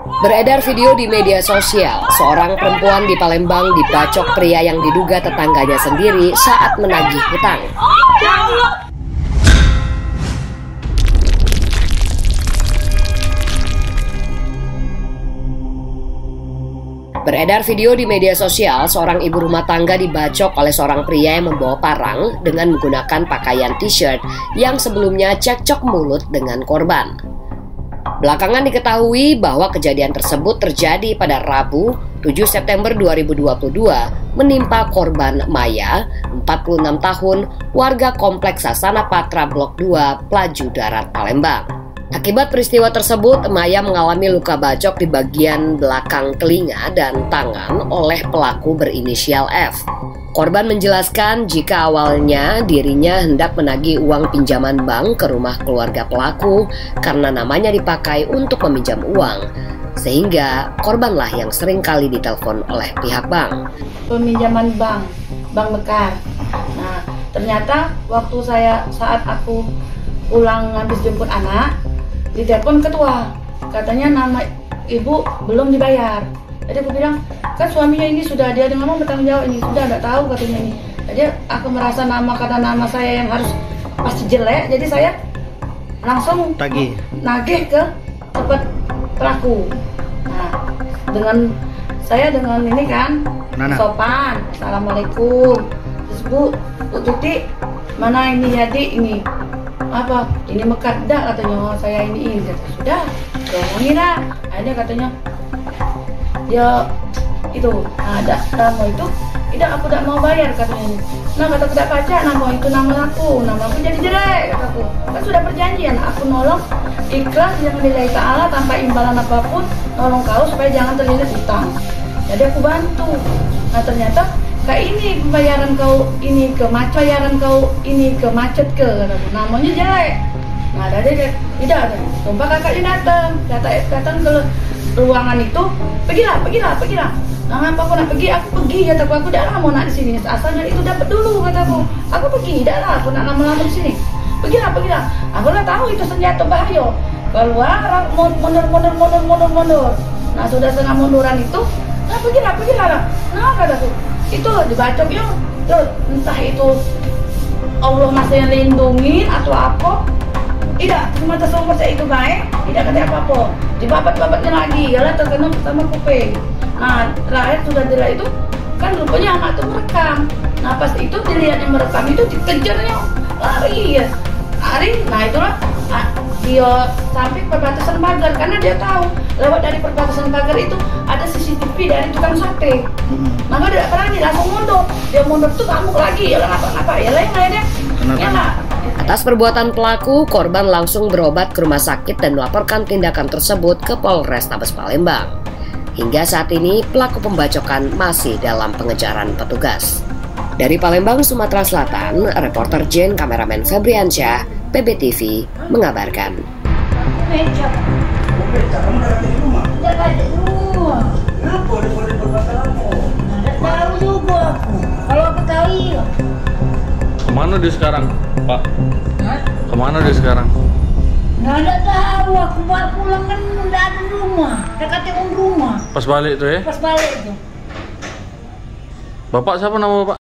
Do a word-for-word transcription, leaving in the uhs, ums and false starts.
Beredar video di media sosial, seorang perempuan di Palembang dibacok pria yang diduga tetangganya sendiri saat menagih hutang. Beredar video di media sosial, seorang ibu rumah tangga dibacok oleh seorang pria yang membawa parang dengan menggunakan pakaian t-shirt yang sebelumnya cekcok mulut dengan korban. Belakangan diketahui bahwa kejadian tersebut terjadi pada Rabu tujuh September dua ribu dua puluh dua menimpa korban Maya, empat puluh enam tahun, warga Kompleks Sasana Patra Blok dua, Pelaju Darat, Palembang. Akibat peristiwa tersebut, Maya mengalami luka bacok di bagian belakang telinga dan tangan oleh pelaku berinisial F. Korban menjelaskan jika awalnya dirinya hendak menagih uang pinjaman bank ke rumah keluarga pelaku karena namanya dipakai untuk meminjam uang, sehingga korbanlah yang sering kali ditelepon oleh pihak bank. Peminjaman bank, bank Mekar. Nah, ternyata waktu saya saat aku pulang habis jemput anak, ditelepon ketua, katanya nama ibu belum dibayar. Jadi aku bilang, kan suaminya ini sudah, dia dengan mau bertanggung jawab ini, sudah tidak tahu katanya ini. Jadi aku merasa nama karena nama saya yang harus pasti jelek, jadi saya langsung tagih, nagih ke tempat pelaku. Nah, dengan saya dengan ini kan Nana. Sopan, assalamualaikum. Terus bu, bu Tuti, mana ini jadi ini apa? Ini Mekar dah katanya, oh, saya ini ini. Sudah, ngomongin dah. Akhirnya katanya dia itu ada nama itu tidak, aku tidak mau bayar katanya. Nah kata tidak pajak, nama itu nama aku, nama aku jadi jelek kataku. Kan sudah perjanjian, aku nolong ikhlas jangan lillahi ta'ala tanpa imbalan apapun, nolong kau supaya jangan terlilit utang. Jadi aku bantu. Nah ternyata kayak ini pembayaran kau ini ke macet, bayaran kau ini ke macet ke kataku. Namanya jelek. Nah dari tidak ada. Sumpah kakaknya datang, kata datang ke ruangan itu, pergilah, pergilah, pergilah. Nah, apa aku nak pergi? Aku pergi, kataku. Aku tidak lama nak di sini. Asalnya itu dapat dulu, kataku. Aku pergi, tidak lah. Aku nak lama-lama di sini. Pergilah, pergilah. Aku dah tahu itu senjata bahaya. Keluar, mundur, mundur, mundur, mundur, mundur. Nah, sudah setengah munduran itu, nah pergilah, pergilah lah. Nah, kataku. Itu dibacok yuk. Tuh, entah itu Allah masih yang lindungi atau apa. Tidak, cuma tersumber saya itu baik, tidak kata apa-apa. Dibabat-babatnya lagi, yalah terkena sama kuping. Nah, terakhir sudah dilihat itu, kan rupanya anak itu merekam. Nah, pas itu dilihat yang merekam itu dikejarnya, lari ya, lari. Nah, itulah nah, dia sampai perbatasan pagar, karena dia tahu lewat dari perbatasan pagar itu ada C C T V dari tukang sate. Maka dia tidak berani, langsung mundur. Dia mundur tuh ngamuk lagi, yalah apa-apa, yalah yang lainnya, yalah. Atas perbuatan pelaku, korban langsung berobat ke rumah sakit dan melaporkan tindakan tersebut ke Polrestabes Palembang. Hingga saat ini, pelaku pembacokan masih dalam pengejaran petugas. Dari Palembang, Sumatera Selatan, reporter Jane, kameramen Febriansyah, P B T V, mengabarkan. Kemana dia sekarang, Pak? Hah? Kemana dia sekarang? Nggak ada tahu, aku baru pulang kan udah ada rumah, dekat rumah. Pas balik tuh ya? Pas balik tuh. Bapak siapa nama Bapak?